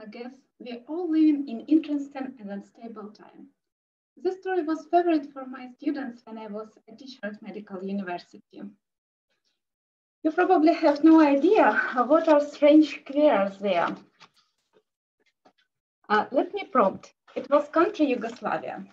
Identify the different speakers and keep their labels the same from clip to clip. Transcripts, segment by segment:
Speaker 1: I guess we're all living in interesting and unstable time. This story was favorite for my students when I was a teacher at medical university. You probably have no idea what are strange queers there. Let me prompt. It was country Yugoslavia.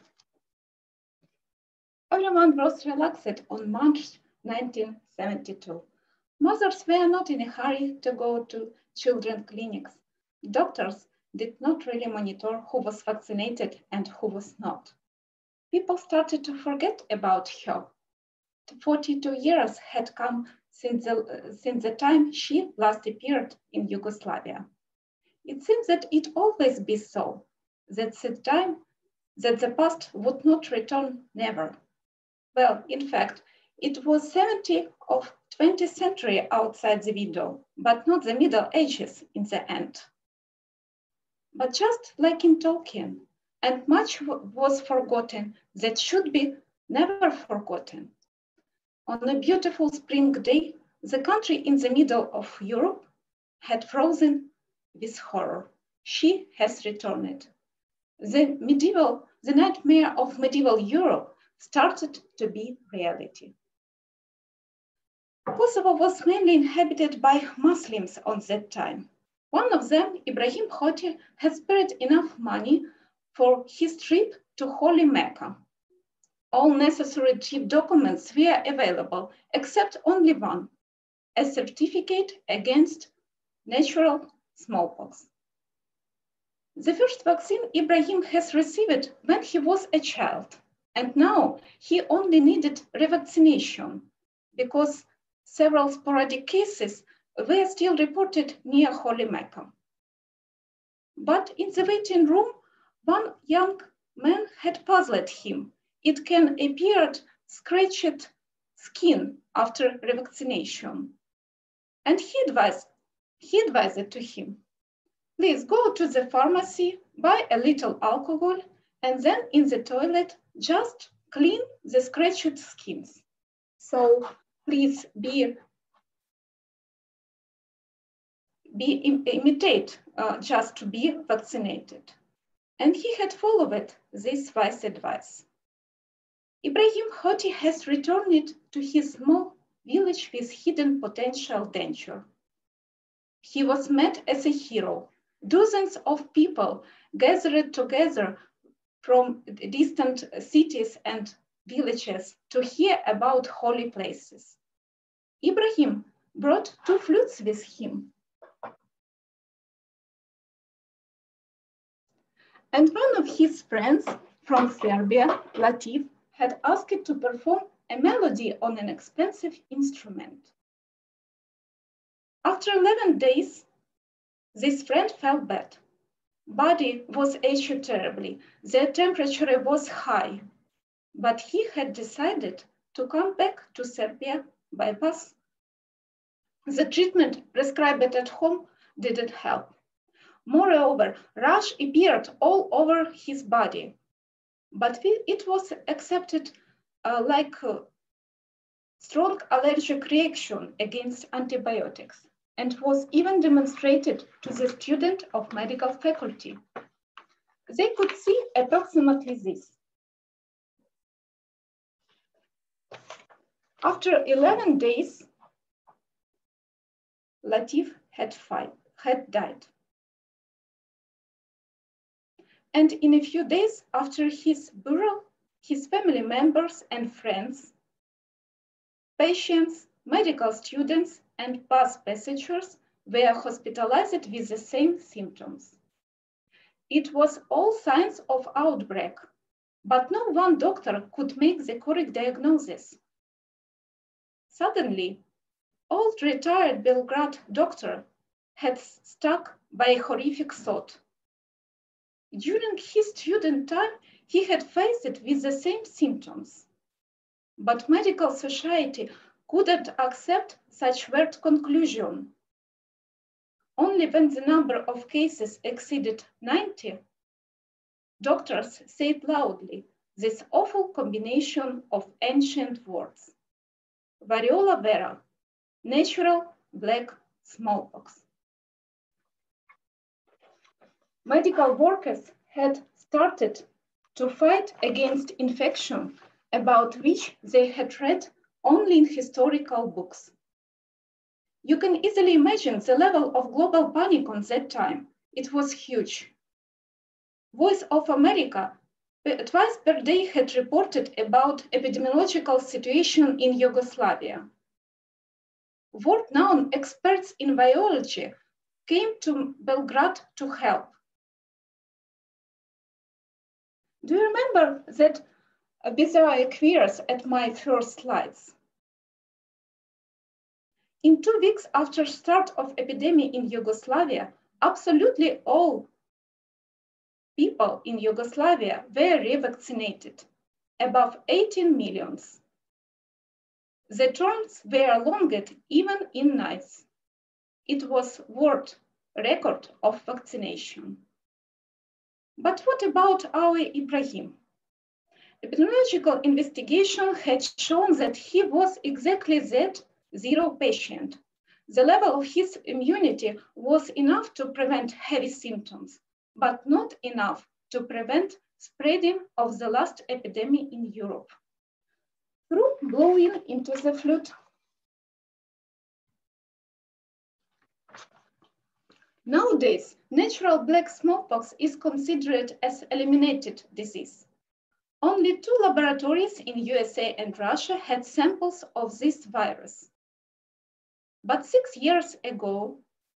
Speaker 1: Everyone was relaxed on March 1972. Mothers were not in a hurry to go to children's clinics. Doctors did not really monitor who was vaccinated and who was not. People started to forget about her. 42 years had come since the time she last appeared in Yugoslavia. It seems that it always be so, that the past would not return never. Well, in fact, it was 70 of 20th century outside the window, but not the Middle Ages in the end. But just like in Tolkien, and much was forgotten that should be never forgotten. On a beautiful spring day, the country in the middle of Europe had frozen with horror. She has returned. The nightmare of medieval Europe started to be reality. Kosovo was mainly inhabited by Muslims on that time. One of them, Ibrahim Hoti, had spared enough money for his trip to Holy Mecca. All necessary trip documents were available, except only one, a certificate against natural smallpox. The first vaccine Ibrahim has received when he was a child, and now he only needed revaccination because several sporadic cases were still reported near Holy Mecca. But in the waiting room, one young man had puzzled him. It can appear scratched skin after revaccination. And he advised to him, please go to the pharmacy, buy a little alcohol, and then in the toilet, just clean the scratched skins. So please imitate just to be vaccinated. And he had followed this wise advice. Ibrahim Hoti has returned to his small village with hidden potential danger. He was met as a hero. Dozens of people gathered together from distant cities and villages to hear about holy places. Ibrahim brought 2 flutes with him. And one of his friends from Serbia, Latif, had asked to perform a melody on an expensive instrument. After 11 days, this friend felt bad. Body was aching terribly, the temperature was high, but he had decided to come back to Serbia by bus. The treatment prescribed at home didn't help. Moreover, rash appeared all over his body, but it was accepted like a strong allergic reaction against antibiotics, and was even demonstrated to the student of medical faculty. They could see approximately this. After 11 days, Latif had died. And in a few days after his burial, his family members and friends, patients, medical students, and bus passengers were hospitalized with the same symptoms. It was all signs of outbreak, but no one doctor could make the correct diagnosis. Suddenly, old retired Belgrade doctor had struck by a horrific thought. During his student time, he had faced it with the same symptoms. But medical society couldn't accept such weird conclusion. Only when the number of cases exceeded 90, doctors said loudly this awful combination of ancient words. Variola vera, natural black smallpox. Medical workers had started to fight against infection about which they had read only in historical books. You can easily imagine the level of global panic on that time. It was huge. Voice of America twice per day had reported about epidemiological situation in Yugoslavia. World-known experts in biology came to Belgrade to help. Do you remember that bizarre queers at my first slides? In 2 weeks after start of epidemic in Yugoslavia, absolutely all people in Yugoslavia were revaccinated, above 18 million. The terms were elongated even in nights. It was world record of vaccination. But what about our Ibrahim? Epidemiological investigation had shown that he was exactly that, zero patient. The level of his immunity was enough to prevent heavy symptoms, but not enough to prevent spreading of the last epidemic in Europe. Through blowing into the flood, nowadays, natural black smallpox is considered as eliminated disease. Only 2 laboratories in USA and Russia had samples of this virus. But 6 years ago,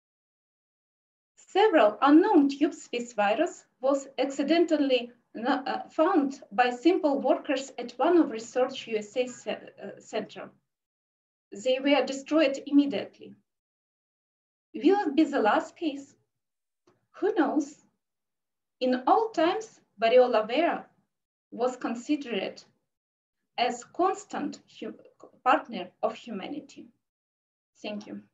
Speaker 1: several unknown tube-Swiss virus was accidentally found by simple workers at one of Research USA center. They were destroyed immediately. Will it be the last case? Who knows? In all times, variola vera was considered as constant partner of humanity. Thank you.